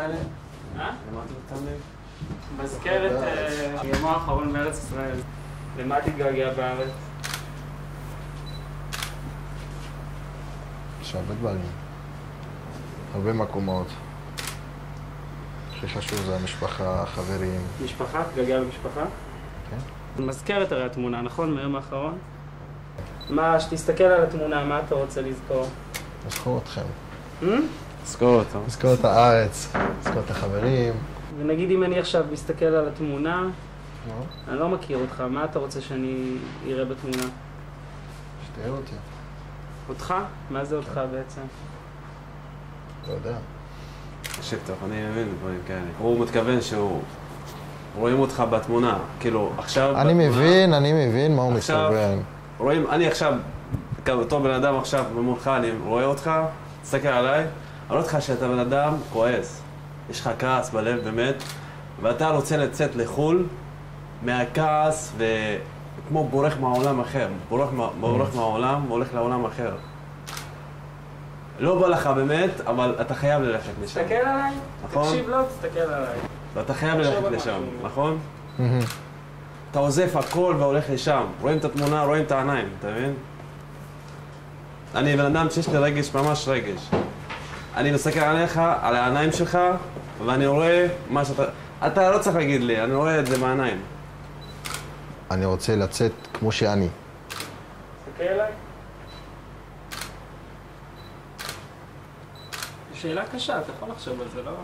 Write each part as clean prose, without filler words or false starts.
האלה? אה? למה אתם מתאמנים? מזכרת יומו האחרון בארץ ישראל. למה תתגעגע בארץ? יש הרבה דברים. הרבה מקומות. הכי חשוב זה המשפחה, החברים. משפחה? תתגעגע במשפחה? כן. מזכרת הרי התמונה, נכון? מהיום האחרון? מה, שתסתכל על התמונה, מה אתה רוצה לזכור? לזכור אתכם. זכור אותו. לזכור את הארץ, לזכור את החברים. ונגיד אם אני עכשיו מסתכל על התמונה, אני לא מכיר אותך, מה אתה רוצה שאני אראה בתמונה? שתראה אותי. אותך? מה זה אותך בעצם? לא יודע. תקשיב טוב, אני מבין דברים כאלה. הוא מתכוון שהוא... רואים אותך בתמונה, כאילו עכשיו... אני מבין מה הוא מתכוון. רואים, אני עכשיו, אותו בן אדם עכשיו ממולך, אני רואה אותך, תסתכל עליי, אני רואה אותך שאתה בן אדם כועס. יש לך כעס בלב באמת, ואתה רוצה לצאת לחול מהכעס וכמו בורח מהעולם אחר. בורח מהעולם והולך לעולם אחר. לא בא לך באמת, אבל אתה חייב ללכת לשם. תסתכל עליי, נכון? תקשיב לו, תסתכל עליי. ואתה חייב ללכת לשם, נכון? אתה עוזב הכל והולך לשם. רואים את התמונה, רואים את העיניים, אתה מבין? אני בן אדם שיש לי רגש, ממש רגש. אני מסתכל עליך, על העיניים שלך, ואני רואה מה שאתה... אתה לא צריך להגיד לי, אני רואה את זה בעיניים. אני רוצה לצאת כמו שאני. תסתכל עליי. שאלה קשה, אתה יכול לחשוב על זה, לא...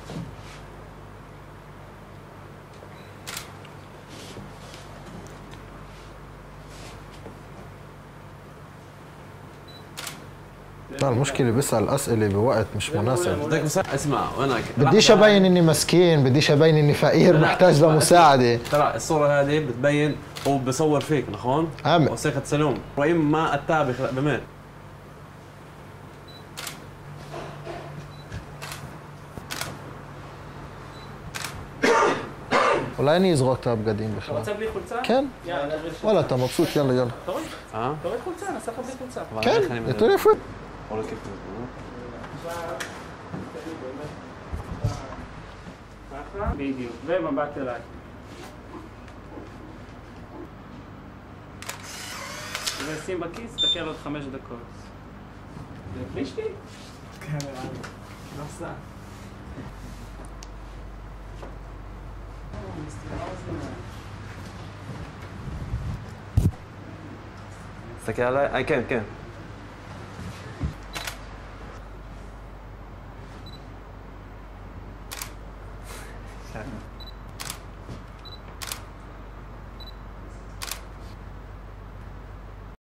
المشكلة بسأل أسئلة بوقت مش مناسب. بدك اسمع وينك؟ بديش أبين إني مسكين، بديش أبين إني فقير محتاج لمساعدة. ترى الصورة هذه بتبين هو بصور فيك، نخون؟ وثيقة سلوم. רואים מה אתה באמת. אולי אני אזרוק את הבגדים בכלל. אתה רוצה בלי חולצה? כן. וואלה, אתה מבסוט, יאללה, יאללה. תוריד חולצה, נעשה לך בלי חולצה. כן, תראי יפה. בדיוק, ומבט אליי. ושים בכיס, תסתכל עוד 5 דקות. זה פלישתי? כן, לא עושה. תסתכל עליי? כן, כן.